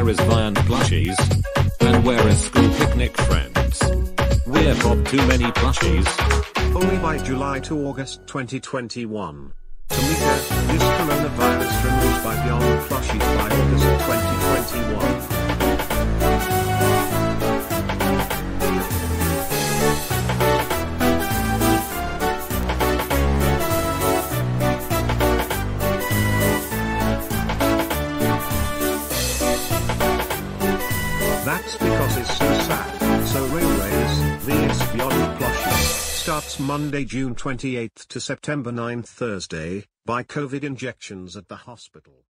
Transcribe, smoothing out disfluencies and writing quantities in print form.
where is Vyond Plushies? And where is school picnic friends? We're pop too many plushies. Only by July to August 2021. Tamika, this coronavirus removed by Vyond Plushies by August 2021. That's because it's so sad. So Railways, vs Vyond Plushies, starts Monday, June 28 to September 9, Thursday, by COVID injections at the hospital.